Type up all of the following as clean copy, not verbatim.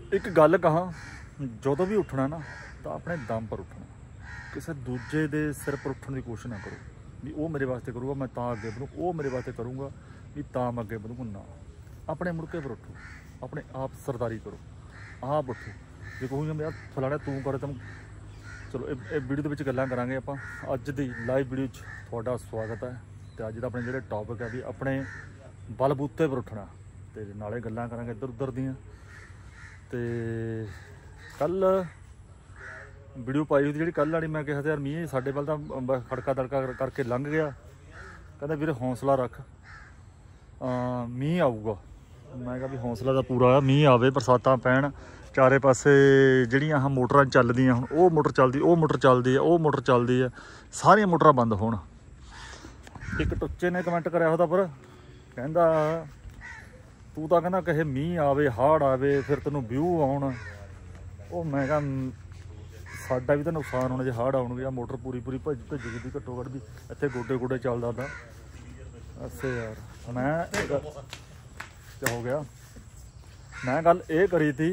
एक गल कहा, जो भी उठना ना तो अपने दम पर उठना, किसी दूजे के सिर पर उठने की कोशिश ना करो भी वो मेरे वास्ते करूँगा मैं तां अगे बढ़ूँ, वो मेरे वास्ते करूँगा भी तां मैं अगे बढ़ूँगा। ना, अपने मुड़के पर उठो, अपने आप सरदारी करो, आप उठो। जो कहूँगा यार फलाना तू कर तुम। चलो ये वीडियो के गल्लां करांगे आपां। अज दी लाइव वीडियो तुहाडा स्वागत है। तो अज दा अपने जिहड़े टॉपिक है भी अपने बलबूते पर उठना, तो नाले गल्लां करांगे इधर उधर दियां। तो कल वीडियो पाई हुई जी कल वाली, मैं कहा यार मीह साडे वाल तां खड़का दड़का करके लंघ गया, कहता वीरे हौसला रख मीह आऊगा। मैं कहा भी हौसला तो पूरा है, मीह आवे बरसातां पैण, चारे पासे जिहड़ियां मोटरां चलदियां हुण वो मोटर चलदी, वो मोटर चलदी है, वो मोटर चलदी है, सारियां मोटरां बंद होण। एक टुच्चे ने कमेंट कराया होता पर कहंदा तू तां कहंदा कहे मीह आवे हाड़ आवे फिर तैनूं व्यू आउण। वो मैं कहा साडा भी तो नुकसान होना जे हाड़ आउणगे। आ मोटर पूरी पूरी भज्जी दी घट्टो घट्ट भी इत्थे गोडे गोडे चलदा दा। अस्से यार मैं क्या हो गया, मैं गल ये करी थी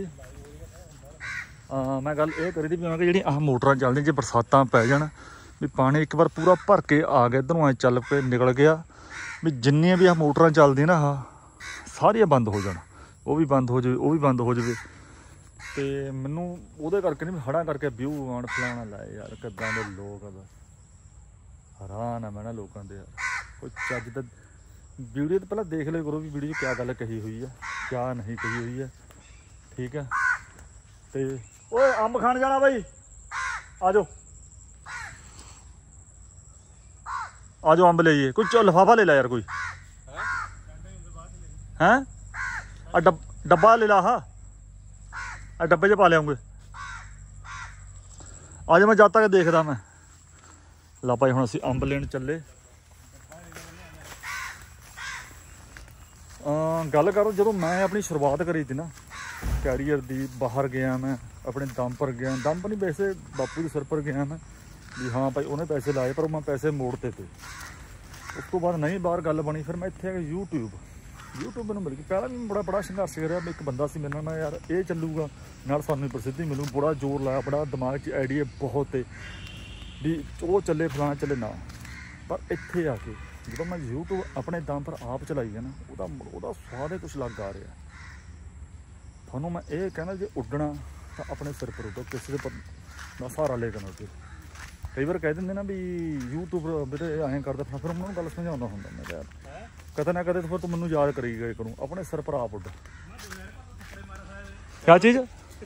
मैं गल ये करी थी भी मैं जी आह मोटरां चलदियां जे बरसातां पै जाण भी पानी एक बार पूरा भर के आ गया इधरों, चल पे निकल गया भी जिन्नियां भी आह मोटरां चलदियां ना सारियां बंद हो जाण, वो भी बंद हो जाए, वो भी बंद हो जाए। तो मैनू वो करके नहीं हड़ा करके व्यू आउण फलाना लाए यार, किदां दे लोग आ, बस हैरान है मैं ना लोगों के यार। कोई चज दा वीडियो तो पहले देख लिया करो भी वीडियो क्या गल कही हुई है क्या नहीं कही हुई है, ठीक है। तो ओए अंब खान जाना भाई, आ जाओ आ जाओ अंब ले कोई लिफाफा ले ला यार कोई हैं डब्बा ले ला, हाँ डब्बे च पा लियाऊंगे। आज मैं जद तक देखदा मैं ला भाई हुण असीं अंब लेण चले। गल करो जो मैं अपनी शुरुआत करी थी ना कैरियर दी, बाहर गया मैं अपने दम पर गया, दम पर नहीं वैसे बापू के सिर पर गया मैं भी हाँ भाई उन्हें पैसे लाए पर मैं पैसे मोड़ते थे। उस तो बाद नहीं बाहर गल बनी, फिर मैं इत्थे यूट्यूब मैंने मिल गई। पहला भी बड़ा संघर्ष करा, एक बंदा से मेरे मैं यार ये चलूगा नाल सानू प्रसिद्धि मिलू, बड़ा जोर लाया, बड़ा दिमाग च आइडिया बहुत है भी वो चले फलाना चले ना। पर इत्थे आके जो मैं यूट्यूब अपने दम पर आप चलाई है ना वो स्वाद ही कुछ अलग आ रहा। थानू मैं ये कहना जे उड्डना तो अपने सिर पर उड्डो, किसी का सहारा लेकर ना उड्डो। कई बार कह देंगे ना भी यूट्यूब मेरे ऐं करते फिर उन्होंने गल समझाता हूँ मैं यार कदे ना कदे तो फिर तू मैनू याद करी गए करूँ, अपने सिर पर आप उड्ड। क्या चीज़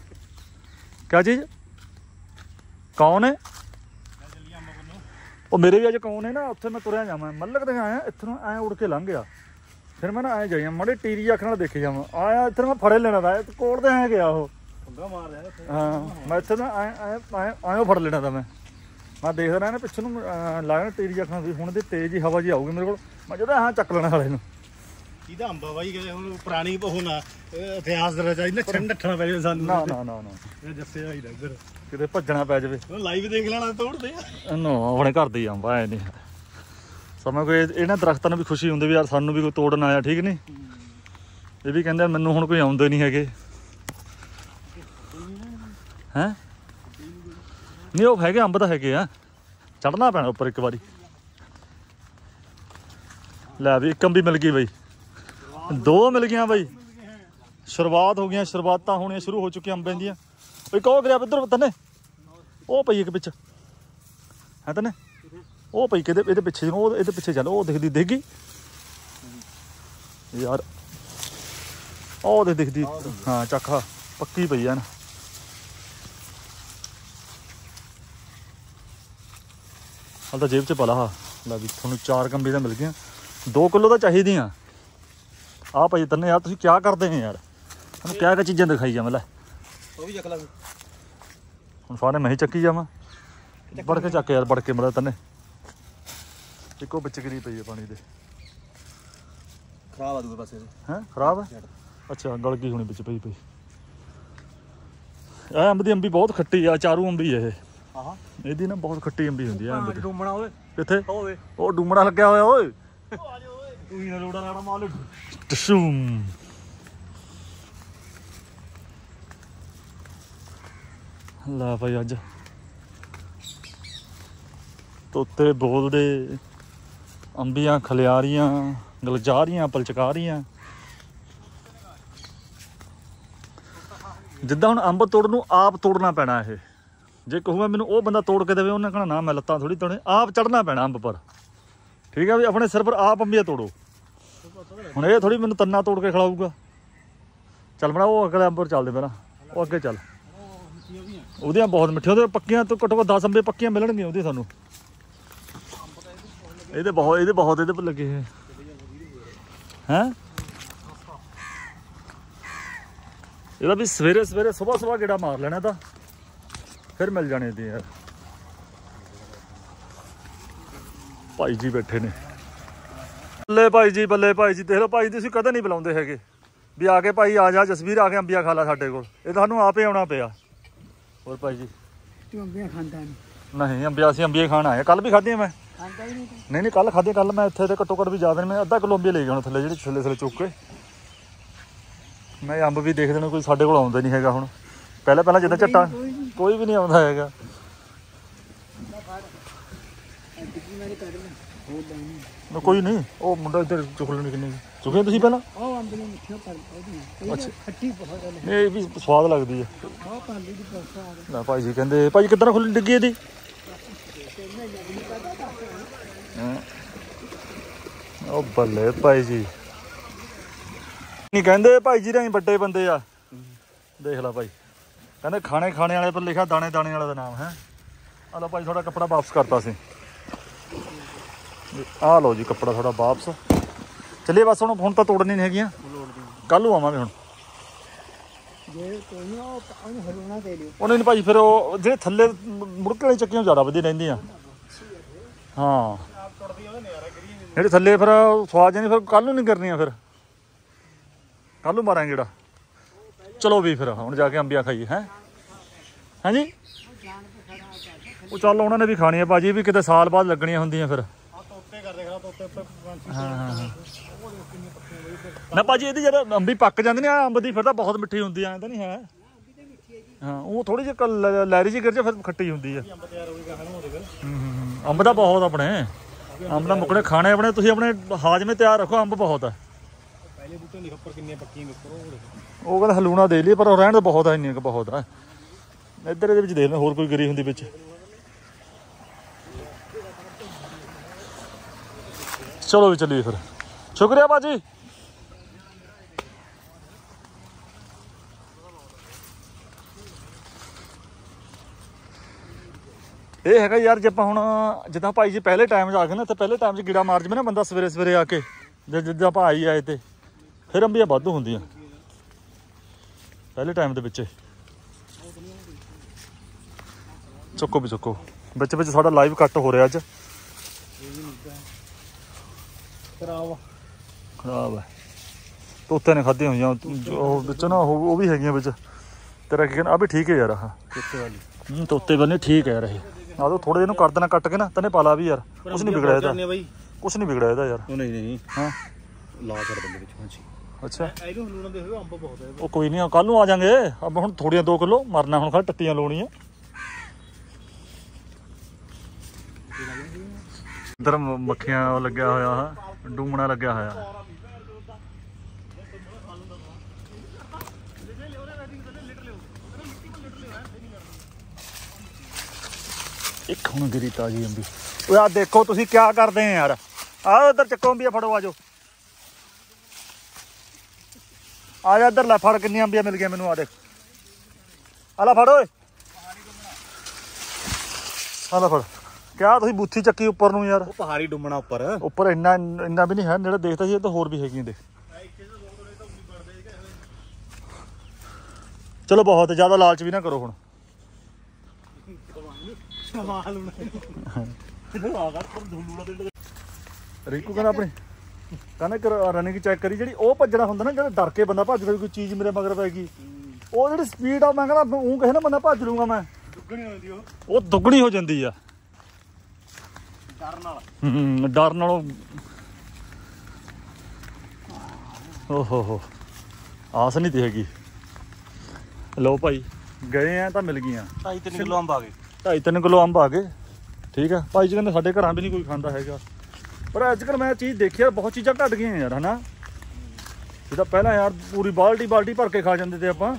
कौन है वो मेरे भी अज कौन है ना उत्थे मैं तुरया जावां मलक दे आया इत्थों ऐ उड़ के लंघ गया, फिर मैं ना ऐ जाइए माड़े टीरी अख नाल देखे जावां आया इत्थे मैं फड़े लेना था कोल ते ऐ गया वो हाँ मैं इत्थे ना आयो फड़ लेना था मैं देखदा रहा ना पिछे नूं लाया ना टीरी अख नाल हुण दी तेज ही हवा जी आऊगी मेरे कोल, मैं जदों हाँ चक लेना वाले नूं। ਇਹਦਾ ਅੰਬਾ ਬਾਈ ਕਿ ਹੁਣ ਪੁਰਾਣੀ ਹੋਣਾ ਇਤਿਹਾਸ ਦੇ ਵਿੱਚ ਨੱਠਣਾ ਨੱਠਣਾ ਪੈ ਜਾਵੇ ਸਾਨੂੰ। ਨਾ ਇਹ ਜੱਸੇ ਆਈ ਇੱਧਰ ਕਿਤੇ ਭੱਜਣਾ ਪੈ ਜਾਵੇ, ਲਾਈਵ ਦੇਖ ਲੈਣਾ ਤੋੜਦੇ ਆ ਨਾ ਆਪਣੇ ਘਰ ਦੇ ਅੰਬ ਐ ਨਹੀਂ ਸਮਾਂ ਕੋਈ ਇਹਨਾਂ ਦਰਖਤਾਂ ਨੂੰ ਵੀ ਖੁਸ਼ੀ ਹੁੰਦੀ ਵੀ ਯਾਰ ਸਾਨੂੰ ਵੀ ਕੋਈ ਤੋੜਨ ਆਇਆ, ਠੀਕ ਨਹੀਂ। ਇਹ ਵੀ ਕਹਿੰਦੇ ਮੈਨੂੰ ਹੁਣ ਕੋਈ ਆਉਂਦੇ ਨਹੀਂ ਹੈਗੇ ਹੈਂ, ਨਹੀਂ ਉਹ ਹੈਗੇ ਅੰਬ ਤਾਂ ਹੈਗੇ ਆ, ਚੜ੍ਹਨਾ ਪੈਣਾ ਉੱਪਰ ਇੱਕ ਵਾਰੀ। ਲੈ ਵੀ ਇੱਕ ਅੰਬੀ ਮਿਲ ਗਈ ਬਈ, दो मिल गया बई, शुरुआत हो गई, शुरुआत होनी शुरू हो चुकी अंबे दियां। एक और गिरा इधर तने वो पई एक पिछे है तने वो पई कि ये पिछे ये पिछे चल वो दिखदी यार ओ दिखदी हाँ चख पक्की पई है ना। हाल तो जेब च पला ला भी थोनू 4 कंबी तो मिल गई, 2 किलो तो चाहिए। आ भाई तन्ने यार तुसीं क्या करते हैं यार, मैं क्या चीज़ां दिखाई जा मतलब हम सारे मैं ही चक्की जावां बड़ के चक यार बड़ के मतलब तन्ने एक बिच गिरी पई है पानी दे खराब आ दूए पासे हैं खराब है। अच्छा गल गई होनी बिच पई अंब दी अंबी बहुत खट्टी आ, चारू अंबी है ਇਹਦੀ ना बहुत खट्टी अंबी हुंदी है अंब ਡੂਮਣਾ ਓਏ कित्थे ओ डूमड़ा लग्या होया ओए ਤੂੰ ਨਾ ਲੋੜਾ ਲਾੜਾ ਮਾਲ टशूम ਲੈ ਭਾਈ ਅੱਜ ਤੋਤੇ ਬੋਲਦੇ, ਅੰਬੀਆਂ ਖਲਿਆਰੀਆਂ, ਗਲਜਾਰੀਆਂ, ਪਲਚਕਾਰੀਆਂ। ਜਿੱਦਾਂ ਹੁਣ ਅੰਬ ਤੋੜਨ ਨੂੰ ਆਪ ਤੋੜਨਾ ਪੈਣਾ ਇਹ। ਜੇ ਕਹੂੰਗਾ ਮੈਨੂੰ ਉਹ ਬੰਦਾ ਤੋੜ ਕੇ ਦੇਵੇ, ਉਹਨੇ ਕਹਿਣਾ ਨਾ ਮੈਂ ਲੱਤਾਂ ਥੋੜ੍ਹੀ ਤੋੜੇ, ਆਪ ਚੜ੍ਹਨਾ ਪੈਣਾ ਅੰਬ ਪਰ। ਠੀਕ ਹੈ ਵੀ ਆਪਣੇ ਸਿਰ ਪਰ ਆਪ ਅੰਬੀਆਂ ਤੋੜੋ। ਹੁਣ ਇਹ ਥੋੜ੍ਹੀ ਮੈਨੂੰ ਤੰਨਾ ਤੋੜ ਕੇ ਖਿਲਾਊਗਾ। ਚੱਲ ਬਣਾ ਉਹ ਅਗਲੇ ਅੰਬ ਪਰ ਚੱਲਦੇ ਪਹਿਲਾਂ, ਉਹ ਅੱਗੇ ਚੱਲ। ਉਹਦੀਆਂ ਬਹੁਤ ਮਿੱਠੀਆਂ, ਉਹਦੇ ਪੱਕੀਆਂ ਤੋਂ ਘੱਟੋ ਘੱਟ 10 ਅੰਬੇ ਪੱਕੀਆਂ ਮਿਲਣਗੀਆਂ ਉਹਦੀ ਸਾਨੂੰ। ਇਹਦੇ ਬਹੁਤ ਇਹਦੇ ਪਰ ਲੱਗੇ ਹੈ। ਹੈਂ ਇਹਦਾ ਵੀ ਸਵੇਰੇ ਸੁਬਾਹ ਗੇੜਾ ਮਾਰ ਲੈਣਾ ਤਾਂ ਫਿਰ ਮਿਲ ਜਾਣੇ ਇਹਦੇ ਯਾਰ। ਭਾਈ ਜੀ ਬੈਠੇ ਨੇ। ਬੱਲੇ ਭਾਈ ਜੀ, ਬੱਲੇ ਭਾਈ ਜੀ। ਦੇਖ ਲਓ ਭਾਈ ਤੁਸੀਂ ਕਦੇ ਨਹੀਂ ਬੁਲਾਉਂਦੇ ਹੈਗੇ ਵੀ ਆ ਕੇ ਭਾਈ ਆ ਜਾ ਜਸਵੀਰ, ਆ ਕੇ ਅੰਬੀਆਂ ਖਾ ਲਾ ਸਾਡੇ ਕੋਲ। ਇਹ ਤੁਹਾਨੂੰ ਆਪੇ ਆਉਣਾ ਪਿਆ। ਹੋਰ ਭਾਈ ਜੀ ਤੂੰ ਅੰਬੀਆਂ ਖਾਂਦਾ ਨਹੀਂ? ਨਹੀਂ ਅੰਬੀਆਂ ਅਸੀਂ ਅੰਬੀਆਂ ਖਾਣ ਆਏ। ਕੱਲ ਵੀ ਖਾਧੀਆਂ ਮੈਂ। ਖਾਂਦਾ ਹੀ ਨਹੀਂ ਕੱਲ ਖਾਧੀਆਂ। ਕੱਲ ਮੈਂ ਇੱਥੇ ਤੇ ਘੱਟੋ ਘੱਟ ਵੀ ਜ਼ਿਆਦਾ ਨਹੀਂ, ਮੈਂ ਅੱਧਾ ਕਿਲੋ ਅੰਬੀਆਂ ਲੈ ਗਿਆ ਹੁਣ ਥੱਲੇ, ਜਿਹੜੀ ਥੱਲੇ ਚੁੱਕ ਕੇ। ਮੈਂ ਅੰਬ ਵੀ ਦੇਖਦੇ ਨੇ ਕੋਈ ਸਾਡੇ ਕੋਲ ਆਉਂਦਾ ਨਹੀਂ ਹੈਗਾ ਹੁਣ। ਪਹਿਲਾਂ ਜਿੱਦਾਂ ਝੱਟਾਂ ਕੋਈ ਵੀ ਨਹੀਂ ਆਉਂਦਾ ਹੈਗਾ। ਕੋਈ ਨਹੀਂ, ਉਹ ਮੁੰਡਾ ਇੱਧਰ ਚੁੱਕ ਲੈਣੀ। ਕਿੰਨੀ ਚੁੱਕੇ ਤੁਸੀਂ ਪਹਿਲਾਂ? ਉਹ ਅੰਬੀਆਂ ਮਿੱਠੀਆਂ ਖੱਟੀ ਬਹੁਤ ਹੈ। ਇਹ ਵੀ ਸਵਾਦ ਲੱਗਦੀ ਹੈ। ਉਹ ਪਾਲੀ ਦੀ ਪੋਸਾ ਨਾ ਭਾਈ ਜੀ ਕਹਿੰਦੇ ਭਾਈ ਕਿੱਦਾਂ ਖੁੱਲੀ ਡਿੱਗੀ ਇਹਦੀ? ਉਹ ਬੱਲੇ ਭਾਈ ਜੀ ਨਹੀਂ ਕਹਿੰਦੇ ਭਾਈ ਜੀ ਦੇ ਵੱਡੇ ਬੰਦੇ ਆ। ਦੇਖ ਲਾ ਭਾਈ ਕਹਿੰਦੇ ਖਾਣੇ ਵਾਲੇ ਪਰ ਲਿਖਿਆ ਦਾਣੇ ਵਾਲੇ ਦਾ ਨਾਮ ਹੈ। ਆ ਲਓ ਭਾਈ ਤੁਹਾਡਾ ਕੱਪੜਾ ਵਾਪਸ ਕਰਤਾ ਸੀ। ਆ ਲਓ ਜੀ ਕੱਪੜਾ ਤੁਹਾਡਾ ਵਾਪਸ। ਚੱਲੀਏ ਬਸ ਹੁਣ ਤਾਂ ਤੋੜਨੀ ਨਹੀਂ ਹੈਗੀਆਂ, ਕੱਲ ਨੂੰ ਆਵਾਂਗੇ ਹੁਣ। ਉਹਨੇ ਨਹੀਂ ਭਾਈ ਫਿਰ ਉਹ ਜਿਹੜੇ ਥੱਲੇ ਮੁੜਕੇ ਵਾਲੀ ਚੱਕੀਆਂ ਜ਼ਿਆਦਾ ਵਧੀਆ ਰਹਿੰਦੀਆਂ। ਹਾਂ ਜਿਹੜੇ ਥੱਲੇ ਫਿਰ ਸਵਾਦ ਜਾਨੀ ਫਿਰ ਕੱਲ ਨੂੰ ਨਹੀਂ ਕਰਨੀਆਂ, ਫਿਰ ਕੱਲ ਨੂੰ ਮਾਰਾਂਗੇ ਜਿਹੜਾ। ਚਲੋ ਵੀ ਫਿਰ ਹੁਣ ਜਾ ਕੇ ਅੰਬੀਆਂ ਖਾਈਏ। ਹਾਂਜੀ ਉਹ ਚੱਲ ਉਹਨਾਂ ਨੇ ਵੀ ਖਾਣੀ ਆ ਭਾਜੀ, ਵੀ ਕਿਤੇ ਸਾਲ ਬਾਅਦ ਲੱਗਣੀਆਂ ਹੁੰਦੀਆਂ ਫਿਰ। ਨਾ ਭਾਜੀ ਇਹਦੀ ਜਦ ਅੰਬੀ ਪੱਕ ਜਾਂਦੀ ਨੇ ਅੰਬ ਦੀ ਫਿਰ ਤਾਂ ਬਹੁਤ ਮਿੱਠੀ ਹੁੰਦੀ ਆ, ਤਾਂ ਨਹੀਂ ਹੈ? ਹਾਂ ਉਹ ਥੋੜੀ ਜਿਹੀ ਲਹਿਰੀ ਜਿਹੀ ਗਿਰ ਜਾ ਫਿਰ ਖੱਟੀ ਹੁੰਦੀ ਆ। ਅੰਬ ਦਾ ਬਹੁਤ ਆਪਣੇ ਅੰਬ ਦਾ ਮੁੱਕਣੇ ਖਾਣੇ ਆਪਣੇ। ਤੁਸੀਂ ਆਪਣੇ ਹਾਜ਼ਮੇ ਤਿਆਰ ਰੱਖੋ, ਅੰਬ ਬਹੁਤ ਆ। ਉਹ ਕਹਿੰਦਾ ਹਲੂਣਾ ਦੇ ਲਈ, ਪਰ ਉਹ ਰਹਿਣ ਤਾਂ ਬਹੁਤ ਆ, ਇੰਨੀਆਂ ਕੁ ਬਹੁਤ ਆ। ਇੱਧਰ ਇਹਦੇ ਵਿੱਚ ਦੇਖ ਲੈ ਹੋਰ ਕੋਈ ਗਿਰੀ ਹੁੰਦੀ ਵਿੱਚ। ਚਲੋ ਵੀ ਚੱਲੀਏ ਫਿਰ। ਸ਼ੁਕਰੀਆ ਭਾਜੀ। ਇਹ ਹੈਗਾ ਯਾਰ ਜੇ ਆਪਾਂ ਹੁਣ ਜਿੱਦਾਂ ਭਾਈ ਜੀ ਪਹਿਲੇ ਟਾਈਮ 'ਚ ਆ ਗਏ ਨਾ, ਤੇ ਪਹਿਲੇ ਟਾਈਮ 'ਚ ਗੀੜਾ ਮਾਰ ਜਵੇ ਨਾ ਬੰਦਾ ਸਵੇਰੇ ਆ ਕੇ, ਜਿੱਦਾਂ ਆਪਾਂ ਆਈ ਆਏ ਤੇ ਫਿਰ ਅੰਬੀਆਂ ਵਾਧੂ ਹੁੰਦੀਆਂ ਪਹਿਲੇ ਟਾਈਮ ਦੇ ਵਿੱਚ। ਚੁੱਕੋ ਵੀ ਚੁੱਕੋ। ਵਿੱਚ ਸਾਡਾ ਲਾਈਵ ਕੱਟ ਹੋ ਰਿਹਾ ਅੱਜ। ਖਰਾਬ ਹੈ। ਤੋਤੇ ਨੇ ਖਾਧੀਆਂ ਹੋਈਆਂ ਉਹ ਵਿੱਚ ਨਾ, ਉਹ ਵੀ ਹੈਗੀਆਂ ਵਿੱਚ। ਤੇਰਾ ਕੀ ਕਹਿੰਦਾ? ਆ ਵੀ ਠੀਕ ਹੈ ਯਾਰ। ਆਹ ਤੋਤੇ ਬੰਨੇ ਠੀਕ ਹੈ ਯਾਰ। ਇਹ ਆ ਦੋ ਥੋੜੇ ਜਿਹੇ ਨੂੰ ਕਰ ਦੇਣਾ ਕੱਟ ਕੇ ਨਾ, ਤੈਨੇ ਪਾਲਾ ਵੀ ਯਾਰ। ਕੁਛ ਨਹੀਂ ਵਿਗੜਿਆ ਇਹਦਾ, ਕੁਛ ਨਹੀਂ ਵਿਗੜਿਆ ਇਹਦਾ ਯਾਰ। ਨਹੀਂ ਹਾਂ ਲਾ ਕਰ ਦਿੰਦੇ ਵਿੱਚ। ਅੱਛਾ ਉਹ ਕੋਈ ਨਹੀਂ, ਕੱਲ ਨੂੰ ਆ ਜਾਵਾਂਗੇ ਆਪਾਂ। ਹੁਣ ਥੋੜੀਆਂ 2 ਕਿਲੋ ਮਰਨਾ ਹੁਣ, ਖਾ ਟੱਟੀਆਂ ਲਾਉਣੀਆਂ। ਇੱਧਰ ਮੱਖੀਆਂ ਲੱਗਿਆ ਹੋਇਆ, ਡੂਮਣਾ ਲੱਗਿਆ ਹੋਇਆ। ਇੱਕ ਹੁਣ ਗਿਰੀ ਤਾਜੀ ਅੰਬੀ। ਉਹ ਆ ਦੇਖੋ ਤੁਸੀਂ ਕਿਆ ਕਰਦੇ ਆ ਯਾਰ। ਆਓ ਇੱਧਰ ਚੱਕੋ ਅੰਬੀਆਂ, ਫੜੋ ਆਜੋ। ਆ ਜਾ ਇੱਧਰ, ਲੈ ਫੜ ਕਿੰਨੀਆਂ ਅੰਬੀਆਂ ਮਿਲ ਗਈਆਂ ਮੈਨੂੰ। ਆ ਦੇਖ, ਆ ਲੈ ਫੜ ਓਏ, ਆ ਲੈ ਫੜ। ਕਿਆ ਤੁਸੀਂ ਬੂਥੀ ਚੱਕੀ ਉੱਪਰ ਨੂੰ ਯਾਰ? ਪਹਾੜੀ ਡੁੰਮਣਾ ਉੱਪਰ ਇੰਨਾ ਵੀ ਨਹੀਂ ਹੈ। ਜਿਹੜਾ ਦੇਖਦਾ ਸੀ ਇਹ ਤਾਂ ਹੋਰ ਵੀ ਹੈਗੀਆਂ। ਦੇਖ ਚਲੋ ਬਹੁਤ ਜ਼ਿਆਦਾ ਲਾਲਚ ਵੀ ਨਾ ਕਰੋ ਹੁਣ। ਰਿੰਕੂ ਕਹਿੰਦਾ ਆਪਣੀ ਕਹਿੰਦਾ ਰਨਿੰਗ ਚੈੱਕ ਕਰੀ, ਜਿਹੜੀ ਉਹ ਭੱਜਣਾ ਹੁੰਦਾ ਨਾ, ਜਿਹੜਾ ਡਰ ਕੇ ਬੰਦਾ ਭੱਜਦਾ ਕੋਈ ਚੀਜ਼ ਮੇਰੇ ਮਗਰ ਪੈ ਗਈ, ਉਹ ਜਿਹੜੀ ਸਪੀਡ ਆ ਮੈਂ ਕਹਿੰਦਾ ਉਹ ਕਿਸੇ ਨਾ ਬੰਦਾ ਭੱਜ ਲੂੰਗਾ ਮੈਂ, ਉਹ ਦੁੱਗਣੀ ਹੋ ਜਾਂਦੀ ਆ ਡਰ ਨਾਲੋਂ। ਓਹੋ ਆਸ ਨਹੀਂ ਤੀ ਹੈਗੀ। ਲਓ ਭਾਈ ਗਏ ਆ ਤਾਂ ਮਿਲ ਗਈਆਂ। 2.5-3 ਕਿਲੋ ਅੰਬ ਆ ਗਏ। 2.5-3 ਕਿਲੋ ਅੰਬ ਆ ਗਏ। ਠੀਕ ਆ ਭਾਈ ਜੀ ਕਹਿੰਦੇ ਸਾਡੇ ਘਰਾਂ ਵੀ ਨਹੀਂ ਕੋਈ ਖਾਂਦਾ ਹੈਗਾ, ਪਰ ਅੱਜ ਕੱਲ੍ਹ ਮੈਂ ਚੀਜ਼ ਦੇਖੀ ਯਾਰ ਬਹੁਤ ਚੀਜ਼ਾਂ ਘੱਟ ਗਈਆਂ ਯਾਰ, ਹਨਾ। ਇਹ ਤਾਂ ਪਹਿਲਾਂ ਯਾਰ ਪੂਰੀ ਬਾਲਟੀ ਭਰ ਕੇ ਖਾ ਜਾਂਦੇ ਤੇ ਆਪਾਂ,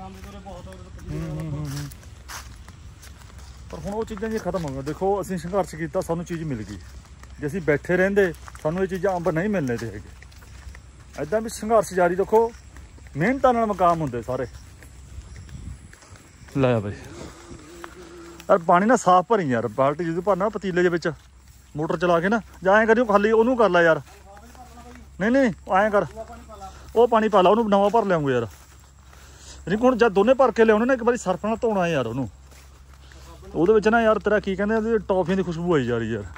ਪਰ ਹੁਣ ਉਹ ਚੀਜ਼ਾਂ ਜੀ ਖਤਮ ਹੋ ਗਈਆਂ। ਦੇਖੋ ਅਸੀਂ ਸੰਘਰਸ਼ ਕੀਤਾ, ਸਾਨੂੰ ਚੀਜ਼ ਮਿਲ ਗਈ। ਜੇ ਅਸੀਂ ਬੈਠੇ ਰਹਿੰਦੇ ਸਾਨੂੰ ਇਹ ਚੀਜ਼ਾਂ ਅੰਬ ਨਹੀਂ ਮਿਲਣੇ ਤੇ ਹੈਗੇ। ਇੱਦਾਂ ਵੀ ਸੰਘਰਸ਼ ਜਾਰੀ ਰੱਖੋ, ਮਿਹਨਤਾਂ ਨਾਲ ਮਕਾਮ ਹੁੰਦੇ ਸਾਰੇ। ਲੈ ਬਈ ਯਾਰ ਪਾਣੀ ਨਾ ਸਾਫ਼ ਭਰੀ ਯਾਰ, ਬਾਲਟੀ ਜਦੋਂ ਭਰਨਾ ਪਤੀਲੇ ਦੇ ਵਿੱਚ ਮੋਟਰ ਚਲਾ ਕੇ ਨਾ, ਜਾਂ ਐਂ ਕਰਿਓ ਖਾਲੀ ਉਹਨੂੰ ਕਰ ਲੈ ਯਾਰ। ਨਹੀਂ ਐਂ ਕਰ, ਉਹ ਪਾਣੀ ਪਾ ਲਾ, ਉਹਨੂੰ ਨਵਾਂ ਭਰ ਲਿਆਉਂਗੇ ਯਾਰ। ਨਹੀਂ ਹੁਣ ਜਦ ਦੋਨੇ ਭਰ ਕੇ ਲਿਆਉਣੇ ਨਾ, ਇੱਕ ਵਾਰੀ ਸਰਫ ਨਾਲ ਧੋਣਾ ਯਾਰ ਉਹਨੂੰ। ਉਹਦੇ ਵਿੱਚ ਨਾ ਯਾਰ ਤੇਰਾ ਕੀ ਕਹਿੰਦੇ ਉਹਦੀ ਟੌਫੀਆਂ ਦੀ ਖੁਸ਼ਬੂ ਆਈ ਜਾ ਰਹੀ ਯਾਰ।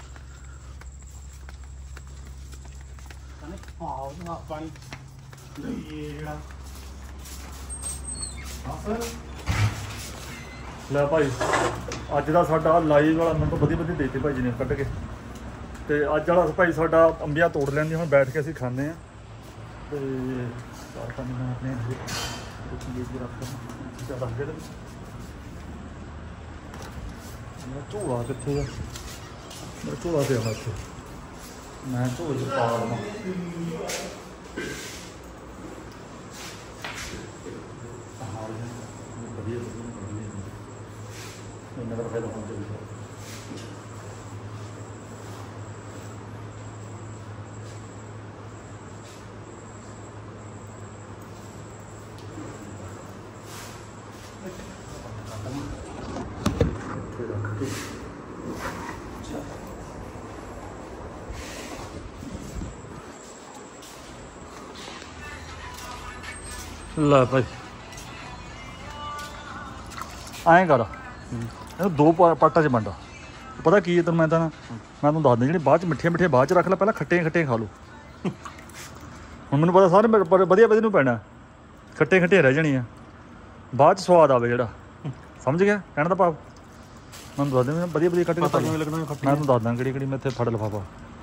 ਲੈ ਭਾਈ ਅੱਜ ਦਾ ਸਾਡਾ ਲਾਈਵ ਵਾਲਾ ਮੈਨੂੰ ਵਧੀਆ ਦੇਤੇ ਭਾਈ ਜੀ ਨੇ ਕੱਢ ਕੇ। ਤੇ ਅੱਜ ਵਾਲਾ ਭਾਈ ਸਾਡਾ ਅੰਬੀਆਂ ਤੋੜ ਲੈਂਦੀ, ਹੁਣ ਬੈਠ ਕੇ ਅਸੀਂ ਖਾਂਦੇ ਹਾਂ। ਤੇ ਆਪਣੇ ਮੇਰਾ ਝੋਲਾ ਕਿੱਥੇ ਆ? ਮੇਰਾ ਝੋਲਾ ਪਿਆ ਵਾ ਇੱਥੇ, ਮੈਂ ਝੋਲੇ 'ਚ ਪਾ ਲਵਾਂ। ਵਧੀਆ ਇਹਨਾਂ ਦਾ ਫਾਇਦਾ ਹੋਣਾ ਚਾਹੀਦਾ। ਲੈ ਭਾਈ ਐਂ ਕਰ, ਇਹਨੂੰ ਦੋ ਪਾਟਾਂ 'ਚ ਵੰਡਾ। ਪਤਾ ਕੀ ਹੈ ਤੈਨੂੰ ਮੈਂ ਤੁਹਾਨੂੰ ਦੱਸਦਾ, ਜਿਹੜੇ ਬਾਅਦ 'ਚ ਮਿੱਠੀਆਂ ਬਾਅਦ 'ਚ ਰੱਖ ਲੈ, ਪਹਿਲਾਂ ਖੱਟੀਆਂ ਖਾ ਲਓ। ਹੁਣ ਮੈਨੂੰ ਪਤਾ ਸਾਰੇ ਵਧੀਆ ਨੂੰ ਪੈਣਾ, ਖੱਟੀਆਂ ਰਹਿ ਜਾਣੀਆਂ, ਬਾਅਦ 'ਚ ਸਵਾਦ ਆਵੇ ਜਿਹੜਾ। ਸਮਝ ਗਿਆ ਕਹਿਣ ਦਾ ਭਾਵ? ਮੈਨੂੰ ਦੱਸ ਦੇ ਵਧੀਆ ਕੱਟ ਕੇ ਲੱਗਣਾ। ਮੈਂ ਤੁਹਾਨੂੰ ਦੱਸਦਾ ਕਿਹੜੀ ਮੈਂ ਇੱਥੇ ਫੜ ਲਿਫਾਫਾ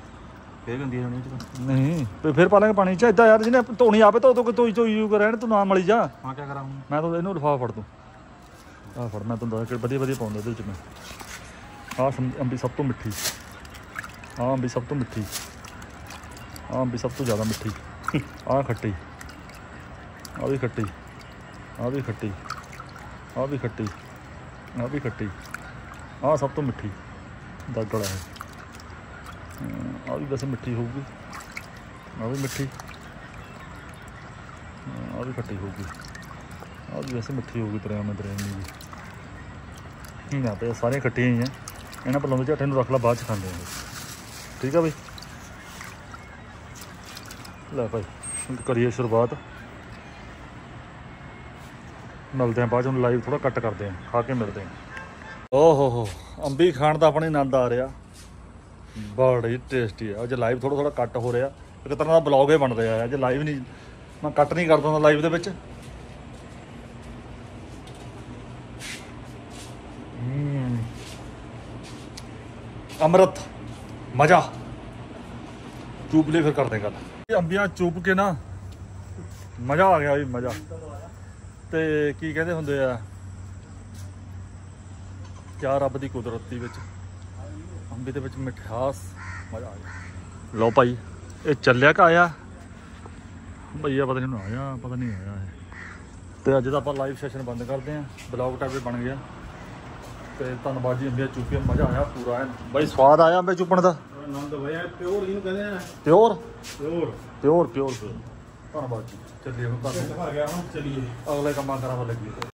ਨਹੀਂ ਫਿਰ ਪਾ ਲਾਂਗੇ ਪਾਣੀ 'ਚ। ਏਦਾਂ ਯਾਰ ਜਿਹਨੇ ਧੋਣੀ ਆਵੇ ਧੋ ਧੋਈ ਰਹਿਣ, ਤੂੰ ਨਾ ਮਲੀ ਜਾ। ਹਾਂ ਕਿਆ ਕਰਾਂ ਮੈਂ ਤਾਂ ਇਹਨੂੰ ਲਿਫਾਫਾ ਫੜ ਦੂੰ। ਆਹ ਫੜ, ਮੈਂ ਤੁਹਾਨੂੰ ਦੱਸ ਵਧੀਆ ਪਾਉਂਦਾ ਇਹਦੇ ਵਿੱਚ ਮੈਂ। ਆਹ ਅੰਬੀ ਸਭ ਤੋਂ ਮਿੱਠੀ, ਆਹ ਅੰਬੀ ਸਭ ਤੋਂ ਮਿੱਠੀ, ਆਹ ਅੰਬੀ ਸਭ ਤੋਂ ਜ਼ਿਆਦਾ ਮਿੱਠੀ, ਆਹ ਖੱਟੀ, ਆਹ ਵੀ ਖੱਟੀ, ਆਹ ਵੀ ਖੱਟੀ, ਆਹ ਵੀ ਖੱਟੀ, ਆਹ ਵੀ ਖੱਟੀ, ਆਹ ਸਭ ਤੋਂ ਮਿੱਠੀ ਦਾਗੜ ਹੈ। ਆਹ ਵੀ ਵੈਸੇ ਮਿੱਠੀ ਹੋਊਗੀ, ਆਹ ਵੀ ਮਿੱਠੀ, ਆਹ ਵੀ ਖੱਟੀ ਹੋਊਗੀ, ਆਹ ਵੀ ਵੈਸੇ ਮਿੱਠੀ ਹੋਊਗੀ। ਦਰਿਆਵਾਂ ਦੀ ਨਾ ਤੇ ਸਾਰੀਆਂ ਖੱਟੀਆਂ ਹੀ ਆ। ਇਹਨਾਂ ਪਲਾਉਂਦੇ ਝਾਟੇ ਨੂੰ ਰੱਖ ਲਾ, ਬਾਅਦ 'ਚ ਖਾਂਦੇ ਆ। ਠੀਕ ਆ ਬਈ, ਲੈ ਭਾਈ ਕਰੀਏ ਸ਼ੁਰੂਆਤ। ਮਿਲਦੇ ਆ ਬਾਅਦ 'ਚ, ਹੁਣ ਲਾਈਵ ਥੋੜ੍ਹਾ ਕੱਟ ਕਰਦੇ ਆ, ਖਾ ਕੇ ਮਿਲਦੇ ਆ। ਓਹੋ ਅੰਬੀ ਖਾਣ ਦਾ ਆਪਣੇ ਆਨੰਦ ਆ ਰਿਹਾ, ਬੜੀ ਟੇਸਟੀ ਆ। ਅੱਜ ਲਾਈਵ ਥੋੜ੍ਹਾ ਕੱਟ ਹੋ ਰਿਹਾ, ਇੱਕ ਤਰ੍ਹਾਂ ਦਾ ਬਲੌਗ ਹੀ ਬਣ ਰਿਹਾ। ਅੱਜ ਲਾਈਵ ਨਹੀਂ, ਮੈਂ ਕੱਟ ਨਹੀਂ ਕਰਦਾ ਹੁੰਦਾ ਲਾਈਵ ਦੇ ਵਿੱਚ। ਅੰਮ੍ਰਿਤ ਮਜ਼ਾ ਚੂਪ ਲਈ ਫਿਰ ਕਰਦੇ ਗੱਲ। ਇਹ ਅੰਬੀਆਂ ਚੂਪ ਕੇ ਨਾ ਮਜ਼ਾ ਆ ਗਿਆ ਵੀ ਮਜ਼ਾ। ਤੇ ਕੀ ਕਹਿੰਦੇ ਹੁੰਦੇ ਆ, ਕਿਆ ਰੱਬ ਦੀ ਕੁਦਰਤ ਵਿੱਚ ਅੰਬੀ ਦੇ ਵਿੱਚ ਮਿਠਾਸ, ਮਜ਼ਾ ਆ ਗਿਆ। ਲਓ ਭਾਈ ਇਹ ਚੱਲਿਆ ਕਿ ਆਇਆ ਭਈਆ? ਪਤਾ ਨਹੀਂ ਆਇਆ, ਪਤਾ ਨਹੀਂ ਆਇਆ ਇਹ। ਤੇ ਅੱਜ ਦਾ ਆਪਾਂ ਲਾਈਵ ਸੈਸ਼ਨ ਬੰਦ ਕਰਦੇ ਹਾਂ, ਬਲੌਗ ਟਾਈਪ ਵੀ ਬਣ ਗਿਆ। ਤੇ ਧੰਨਵਾਦ ਜੀ, ਅੰਬੀਆਂ ਚੂਪੀਆਂ ਮਜ਼ਾ ਆਇਆ ਪੂਰਾ ਐਨ ਬਾਈ, ਸਵਾਦ ਆਇਆ ਅੰਬੇ ਚੂਪਣ ਦਾ। ਆਨੰਦ ਹੋਇਆ, ਪਿਓਰ ਇਹਨੂੰ ਕਹਿੰਦੇ ਆ, ਪਿਓਰ। ਧੰਨਵਾਦ ਜੀ, ਚੱਲੀਏ ਹੁਣ ਘਰ ਨੂੰ, ਆ ਗਿਆ ਹੁਣ ਚੱਲੀਏ ਅਗਲੇ ਕੰਮਾਂ ਕਰਾਂ ਲੱਗੀਏ।